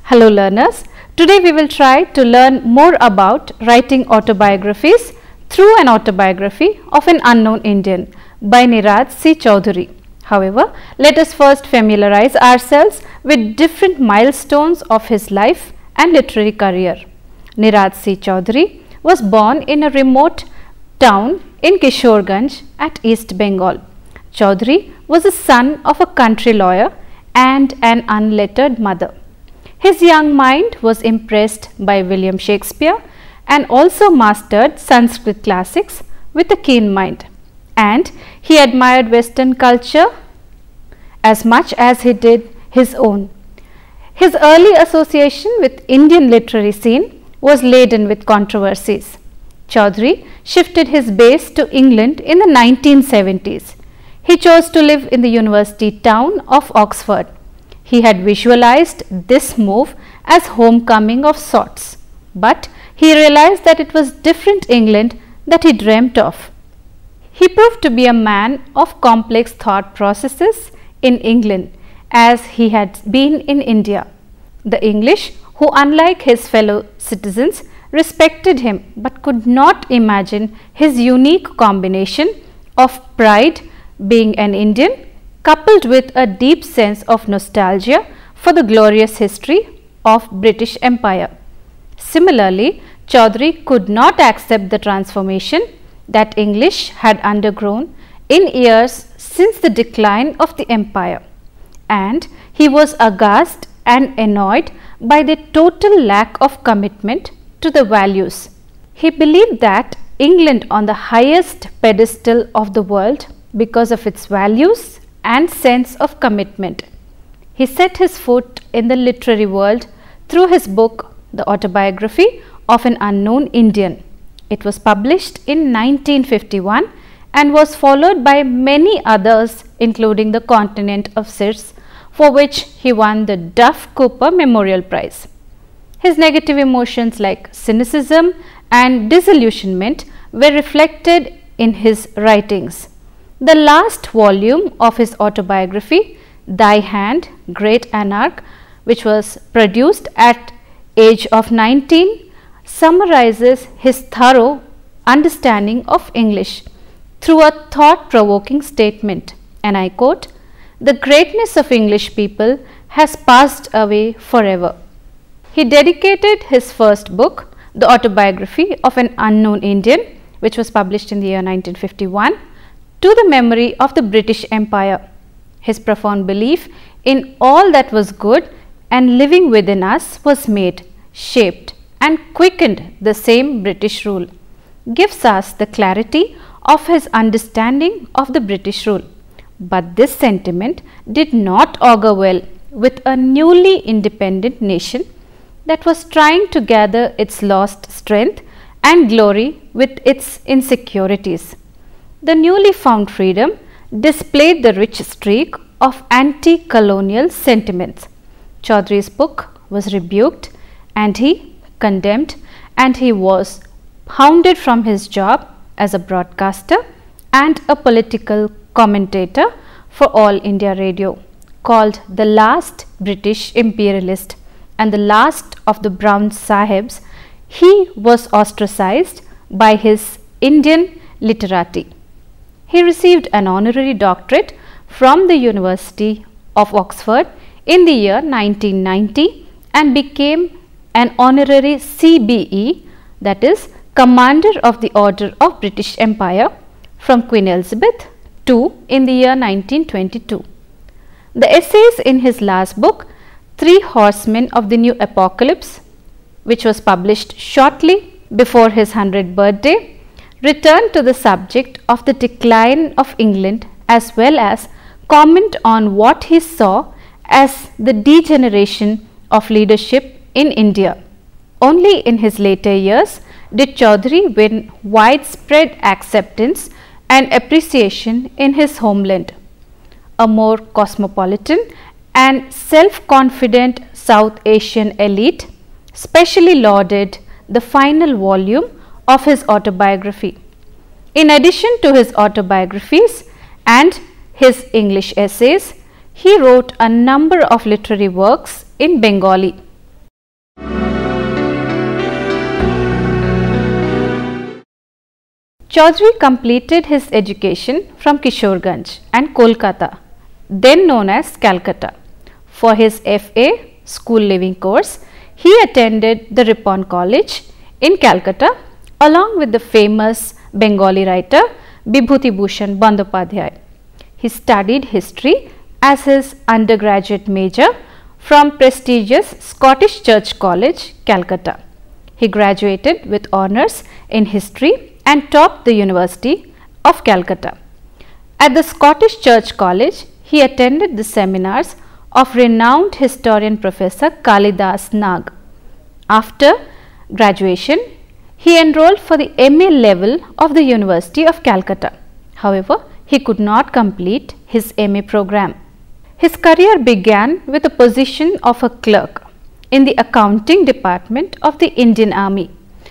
Hello learners, today we will try to learn more about writing autobiographies through an autobiography of an unknown Indian by Nirad C. Chaudhary. However, let us first familiarize ourselves with different milestones of his life and literary career. Nirad C. Chaudhary was born in a remote town in Kishorganj at East Bengal. Chaudhary was the son of a country lawyer and an unlettered mother. His young mind was impressed by William Shakespeare and also mastered Sanskrit classics with a keen mind. And he admired Western culture as much as he did his own. His early association with Indian literary scene was laden with controversies. Chaudhary shifted his base to England in the 1970s. He chose to live in the university town of Oxford. He had visualized this move as homecoming of sorts, but he realized that it was different England that he dreamt of. He proved to be a man of complex thought processes in England as he had been in India. The English, who unlike his fellow citizens, respected him but could not imagine his unique combination of pride being an Indian coupled with a deep sense of nostalgia for the glorious history of British Empire. Similarly, Chaudhary could not accept the transformation that English had undergone in years since the decline of the empire, and he was aghast and annoyed by the total lack of commitment to the values. He believed that England on the highest pedestal of the world because of its values and sense of commitment. He set his foot in the literary world through his book, The Autobiography of an Unknown Indian. It was published in 1951 and was followed by many others, including The Continent of Circe, for which he won the Duff Cooper Memorial Prize. His negative emotions like cynicism and disillusionment were reflected in his writings. The last volume of his autobiography, Thy Hand, Great Anarch, which was produced at age of 19, summarizes his thorough understanding of English through a thought-provoking statement, and I quote, "The greatness of English people has passed away forever." He dedicated his first book, The Autobiography of an Unknown Indian, which was published in the year 1951, to the memory of the British Empire. His profound belief in all that was good and living within us was made, shaped and quickened the same British rule, gives us the clarity of his understanding of the British rule. But this sentiment did not augur well with a newly independent nation that was trying to gather its lost strength and glory with its insecurities. The newly found freedom displayed the rich streak of anti-colonial sentiments. Chaudhary's book was rebuked and he condemned, and he was hounded from his job as a broadcaster and a political commentator for All India Radio. Called the last British imperialist and the last of the Brown Sahibs, he was ostracized by his Indian literati. He received an honorary doctorate from the University of Oxford in the year 1990 and became an honorary CBE, that is, Commander of the Order of British Empire, from Queen Elizabeth II in the year 1922. The essays in his last book, Three Horsemen of the New Apocalypse, which was published shortly before his 100th birthday, return to the subject of the decline of England as well as comment on what he saw as the degeneration of leadership in India. Only in his later years did Chaudhary win widespread acceptance and appreciation in his homeland. A more cosmopolitan and self-confident South Asian elite specially lauded the final volume of his autobiography. In addition to his autobiographies and his English essays, he wrote a number of literary works in Bengali. Chaudhary completed his education from Kishoreganj and Kolkata, then known as Calcutta. For his FA school living course, he attended the Ripon College in Calcutta along with the famous Bengali writer Bibhuti Bhushan Bandyopadhyay. He studied history as his undergraduate major from prestigious Scottish Church College, Calcutta. He graduated with honours in history and topped the University of Calcutta. At the Scottish Church College, he attended the seminars of renowned historian Professor Kalidas Nag. After graduation, he enrolled for the MA level of the University of Calcutta. However, he could not complete his MA program. His career began with the position of a clerk in the accounting department of the Indian Army,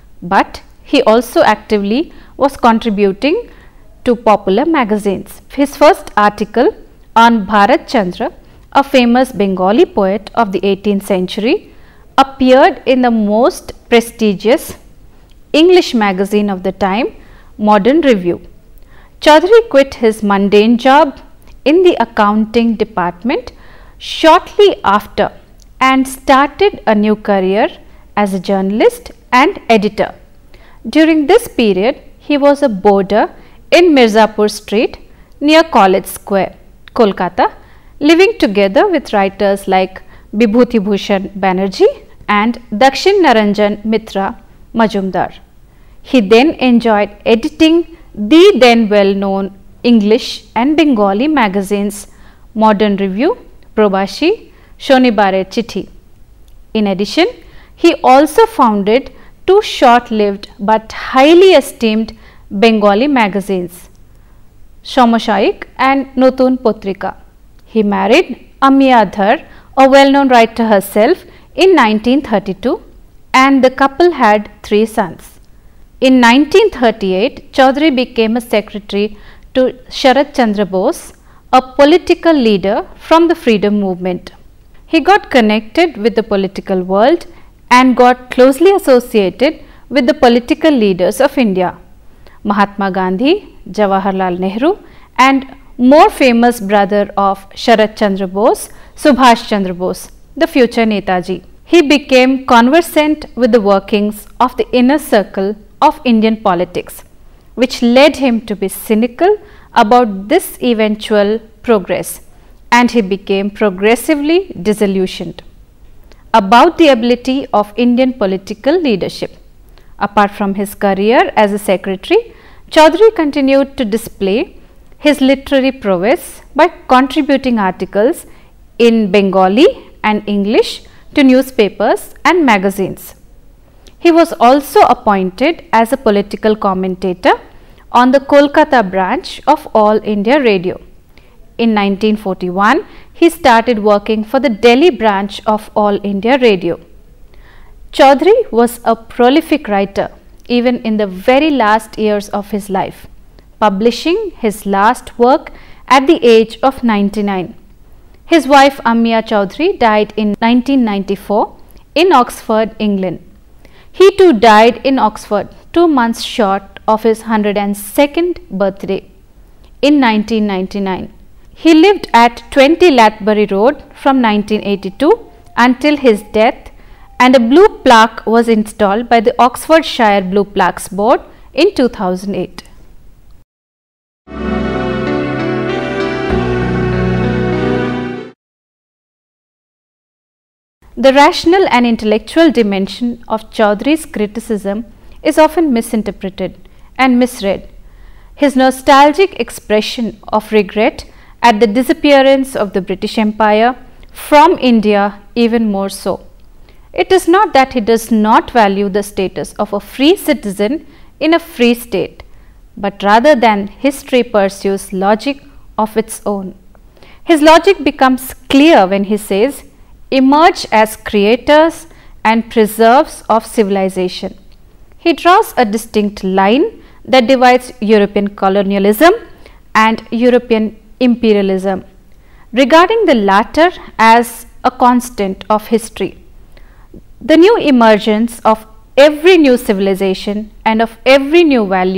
but he also actively was contributing to popular magazines. His first article on Bharat Chandra, a famous Bengali poet of the 18th century, appeared in the most prestigious English magazine of the time, Modern Review. Chaudhary quit his mundane job in the accounting department shortly after and started a new career as a journalist and editor. During this period, he was a boarder in Mirzapur Street near College Square, Kolkata, living together with writers like Bibhuti Bhushan Banerjee and Dakshin Naranjan Mitra Majumdar. He then enjoyed editing the then well-known English and Bengali magazines Modern Review, Probashi, Shonibare Chithi. In addition, he also founded two short-lived but highly esteemed Bengali magazines, Samasayik and Notun Potrika. He married Amiya Dhar, a well-known writer herself, in 1932, and the couple had 3 sons. In 1938, Chaudhary became a secretary to Sharat Chandra Bose, a political leader from the freedom movement. He got connected with the political world and got closely associated with the political leaders of India, Mahatma Gandhi, Jawaharlal Nehru, and more famous brother of Sharat Chandra Bose, Subhash Chandra Bose, the future Netaji. He became conversant with the workings of the inner circle of Indian politics, which led him to be cynical about this eventual progress, and he became progressively disillusioned about the ability of Indian political leadership. Apart from his career as a secretary, Chaudhary continued to display his literary prowess by contributing articles in Bengali and English to newspapers and magazines. He was also appointed as a political commentator on the Kolkata branch of All India Radio. In 1941, he started working for the Delhi branch of All India Radio. Chaudhary was a prolific writer even in the very last years of his life, publishing his last work at the age of 99. His wife Amiya Chaudhary died in 1994 in Oxford, England. He too died in Oxford 2 months short of his 102nd birthday in 1999. He lived at 20 Lathbury Road from 1982 until his death, and a blue plaque was installed by the Oxfordshire Blue Plaques Board in 2008. The rational and intellectual dimension of Chaudhary's criticism is often misinterpreted and misread. His nostalgic expression of regret at the disappearance of the British Empire from India even more so. It is not that he does not value the status of a free citizen in a free state, but rather than history pursues logic of its own. His logic becomes clear when he says, emerge as creators and preserves of civilization. He draws a distinct line that divides European colonialism and European imperialism, regarding the latter as a constant of history. The new emergence of every new civilization and of every new value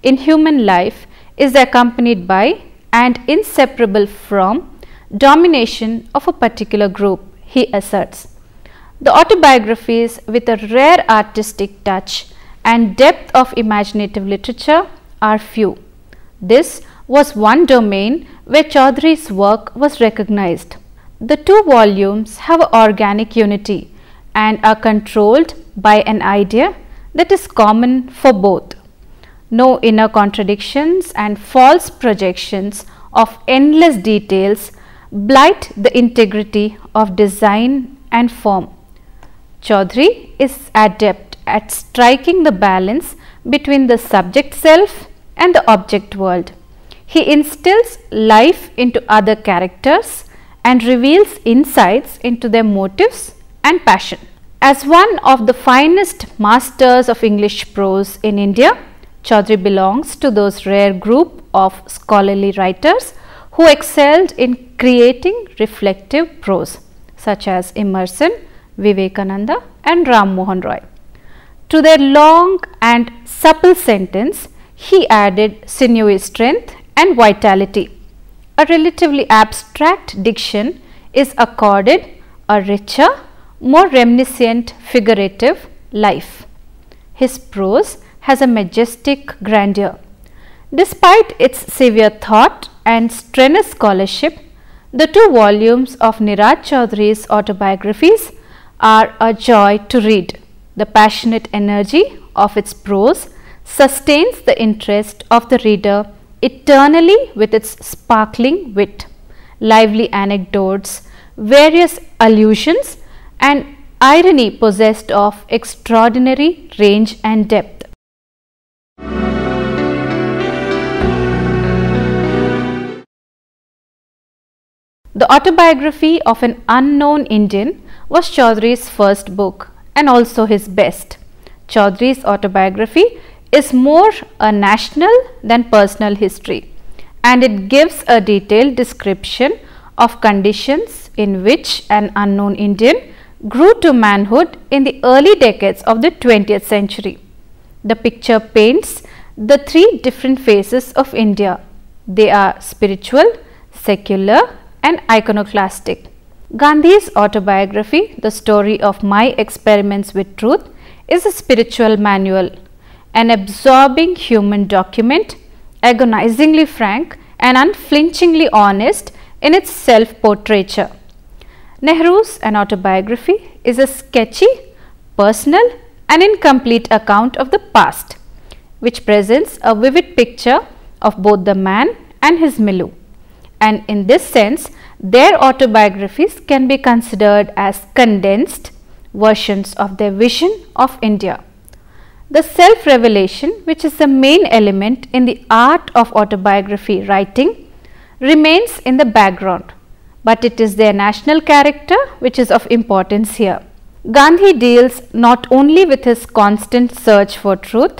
in human life is accompanied by and inseparable from domination of a particular group, he asserts. The autobiographies with a rare artistic touch and depth of imaginative literature are few. This was one domain where Chaudhary's work was recognized. The two volumes have organic unity and are controlled by an idea that is common for both. No inner contradictions and false projections of endless details blight the integrity of design and form. Chaudhary is adept at striking the balance between the subject self and the object world. He instills life into other characters and reveals insights into their motives and passion. As one of the finest masters of English prose in India, Chaudhary belongs to those rare group of scholarly writers who excelled in creating reflective prose, such as Emerson, Vivekananda and Ram Mohan Roy. To their long and supple sentence, he added sinewy strength and vitality. A relatively abstract diction is accorded a richer, more reminiscent figurative life. His prose has a majestic grandeur. Despite its severe thought and strenuous scholarship, the two volumes of Nirad Chaudhary's autobiographies are a joy to read. The passionate energy of its prose sustains the interest of the reader eternally with its sparkling wit, lively anecdotes, various allusions and irony possessed of extraordinary range and depth. The Autobiography of an Unknown Indian was Chaudhary's first book and also his best. Chaudhary's autobiography is more a national than personal history, and it gives a detailed description of conditions in which an unknown Indian grew to manhood in the early decades of the 20th century. The picture paints the three different phases of India. They are spiritual, secular and iconoclastic. Gandhi's autobiography, The Story of My Experiments with Truth, is a spiritual manual, an absorbing human document, agonizingly frank and unflinchingly honest in its self-portraiture. Nehru's An Autobiography is a sketchy, personal and incomplete account of the past, which presents a vivid picture of both the man and his milieu. And in this sense, their autobiographies can be considered as condensed versions of their vision of India. The self-revelation, which is the main element in the art of autobiography writing, remains in the background, but it is their national character which is of importance here. Gandhi deals not only with his constant search for truth,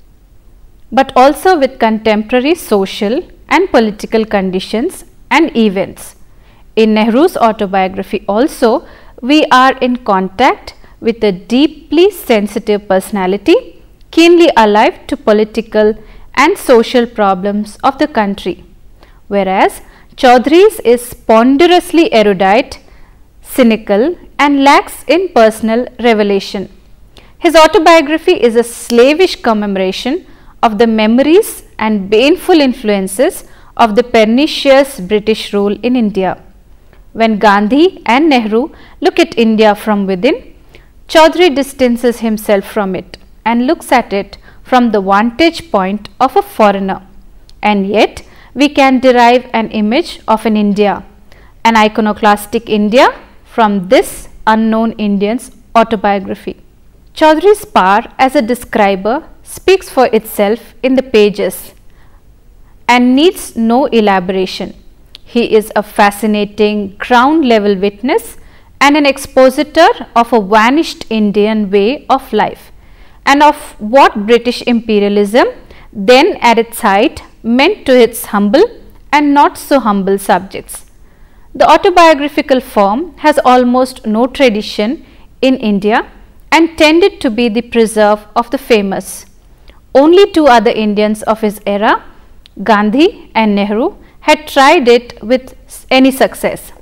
but also with contemporary social and political conditions and events. In Nehru's autobiography also, we are in contact with a deeply sensitive personality, keenly alive to political and social problems of the country, whereas Chaudhary's is ponderously erudite, cynical and lacks in personal revelation. His autobiography is a slavish commemoration of the memories and baneful influences of the pernicious British rule in India. When Gandhi and Nehru look at India from within, Chaudhary distances himself from it and looks at it from the vantage point of a foreigner, and yet we can derive an image of an India, an iconoclastic India, from this unknown Indian's autobiography. Chaudhary's power as a describer speaks for itself in the pages and needs no elaboration. He is a fascinating ground level witness and an expositor of a vanished Indian way of life and of what British imperialism, then at its height, meant to its humble and not so humble subjects. The autobiographical form has almost no tradition in India and tended to be the preserve of the famous. Only two other Indians of his era, Gandhi and Nehru, had tried it with any success.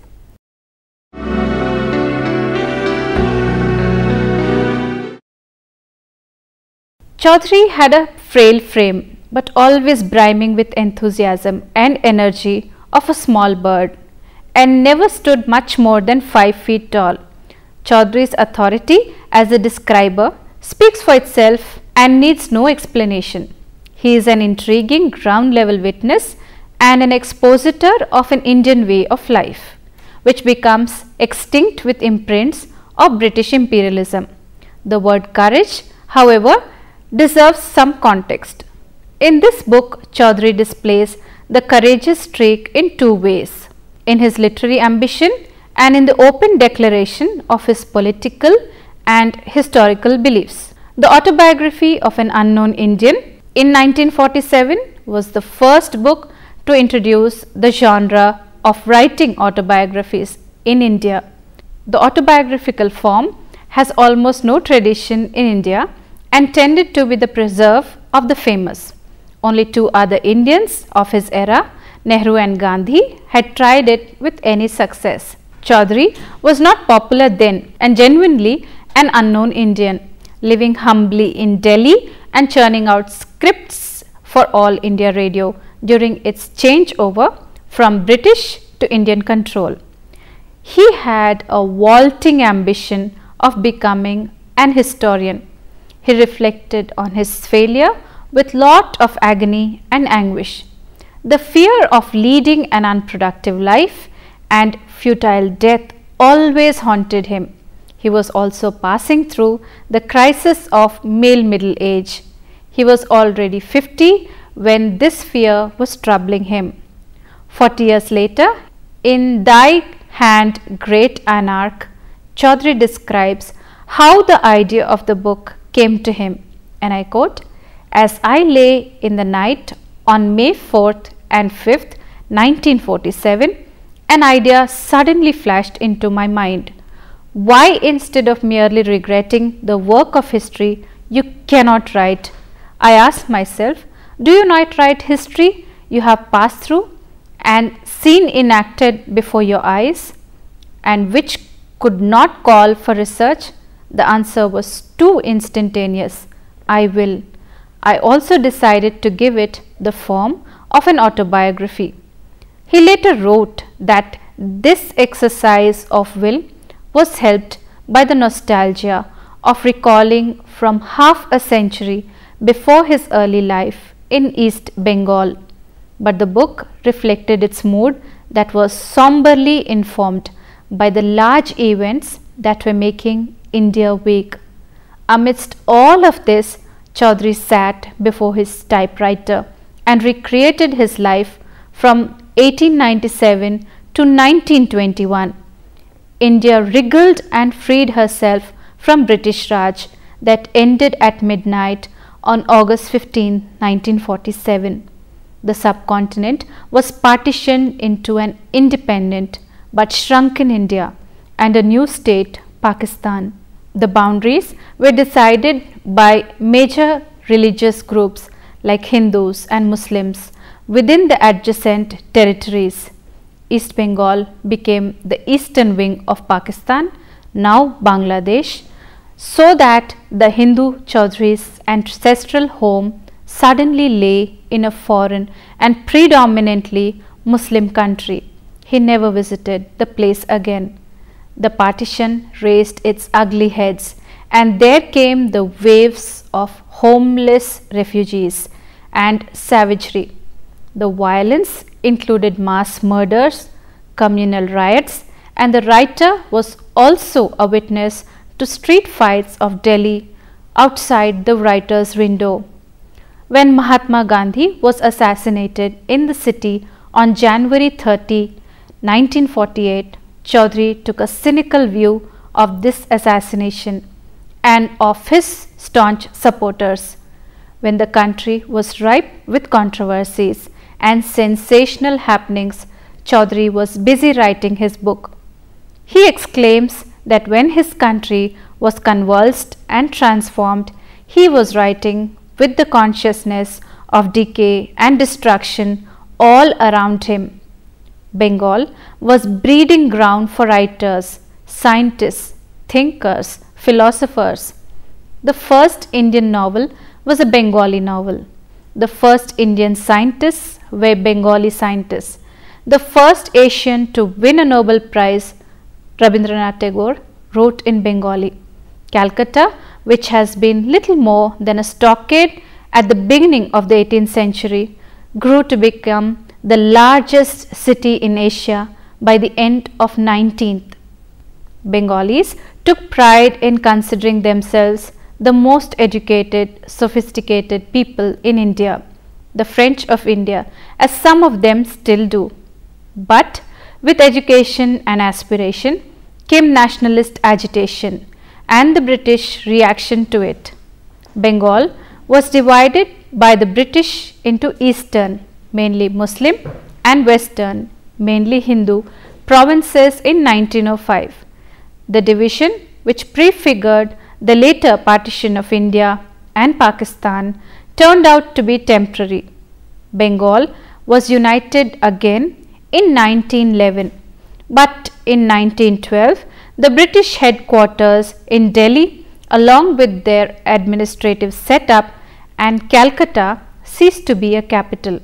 Chaudhary had a frail frame, but always brimming with enthusiasm and energy of a small bird, and never stood much more than 5 feet tall. Chaudhary's authority as a describer speaks for itself and needs no explanation. He is an intriguing ground level witness and an expositor of an Indian way of life, which becomes extinct with imprints of British imperialism. The word courage, however, deserves some context. In this book, Chaudhary displays the courageous streak in two ways: in his literary ambition and in the open declaration of his political and historical beliefs. The Autobiography of an Unknown Indian in 1947 was the first book to introduce the genre of writing autobiographies in India. The autobiographical form has almost no tradition in India and tended to be the preserve of the famous. Only two other Indians of his era, Nehru and Gandhi, had tried it with any success. Chaudhary was not popular then and genuinely an unknown Indian, living humbly in Delhi and churning out scripts for All India Radio during its changeover from British to Indian control. He had a vaulting ambition of becoming an historian. He reflected on his failure with lot of agony and anguish. The fear of leading an unproductive life and futile death always haunted him. He was also passing through the crisis of male middle age. He was already 50 when this fear was troubling him. 40 years later, in Thy Hand, Great Anarch, Chaudhary describes how the idea of the book came to him, and I quote, "As I lay in the night on May 4th and 5th, 1947, an idea suddenly flashed into my mind. Why, instead of merely regretting the work of history you cannot write? I asked myself, do you not write history you have passed through and seen enacted before your eyes, and which could not call for research? The answer was too instantaneous. I will. I also decided to give it the form of an autobiography." He later wrote that this exercise of will was helped by the nostalgia of recalling from half a century before his early life in East Bengal. But the book reflected its mood that was somberly informed by the large events that were making India weak. Amidst all of this, Chaudhary sat before his typewriter and recreated his life from 1897 to 1921. India wriggled and freed herself from British Raj that ended at midnight on August 15, 1947. The subcontinent was partitioned into an independent but shrunken India and a new state, Pakistan. The boundaries were decided by major religious groups like Hindus and Muslims within the adjacent territories. East Bengal became the eastern wing of Pakistan, now Bangladesh, so that the Hindu Chaudhary's ancestral home suddenly lay in a foreign and predominantly Muslim country. He never visited the place again. The partition raised its ugly heads, and there came the waves of homeless refugees and savagery. The violence included mass murders, communal riots, and the writer was also a witness to street fights of Delhi outside the writer's window. When Mahatma Gandhi was assassinated in the city on January 30, 1948, Chaudhary took a cynical view of this assassination and of his staunch supporters. When the country was ripe with controversies and sensational happenings, Chaudhary was busy writing his book. He exclaims that when his country was convulsed and transformed, he was writing with the consciousness of decay and destruction all around him. Bengal was breeding ground for writers, scientists, thinkers, philosophers. The first Indian novel was a Bengali novel. The first Indian scientists were Bengali scientists. The first Asian to win a Nobel Prize, Rabindranath Tagore, wrote in Bengali. Calcutta, which has been little more than a stockade at the beginning of the 18th century, grew to become the largest city in Asia by the end of 19th. Bengalis took pride in considering themselves the most educated, sophisticated people in India, the French of India, as some of them still do. But with education and aspiration came nationalist agitation and the British reaction to it. Bengal was divided by the British into Eastern, mainly Muslim, and Western, mainly Hindu, provinces in 1905. The division, which prefigured the later partition of India and Pakistan, turned out to be temporary. Bengal was united again in 1911, but in 1912 the British headquarters in Delhi, along with their administrative setup, and Calcutta ceased to be a capital.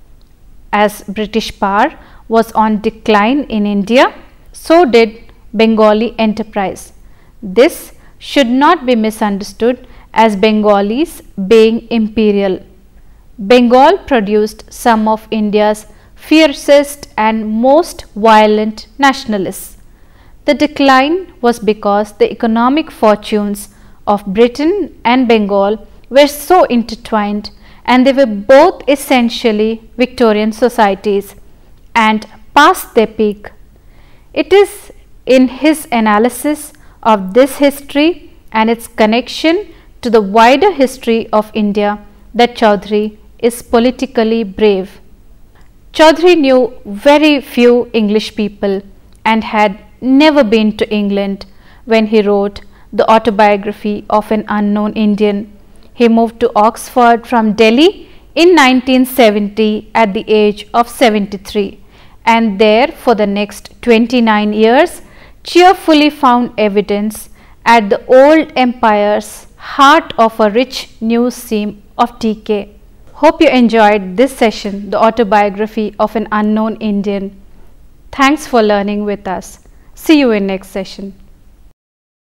As British power was on decline in India, so did Bengali enterprise. This should not be misunderstood as Bengalis being imperial. Bengal produced some of India's fiercest and most violent nationalists. The decline was because the economic fortunes of Britain and Bengal were so intertwined, and they were both essentially Victorian societies and past their peak. It is in his analysis of this history and its connection to the wider history of India that Chaudhary is politically brave. Chaudhary knew very few English people and had never been to England when he wrote the autobiography of an unknown Indian. He moved to Oxford from Delhi in 1970 at the age of 73, and there for the next 29 years cheerfully found evidence at the old empire's heart of a rich new seam of decay. Hope you enjoyed this session, the autobiography of an unknown Indian. Thanks for learning with us. See you in next session.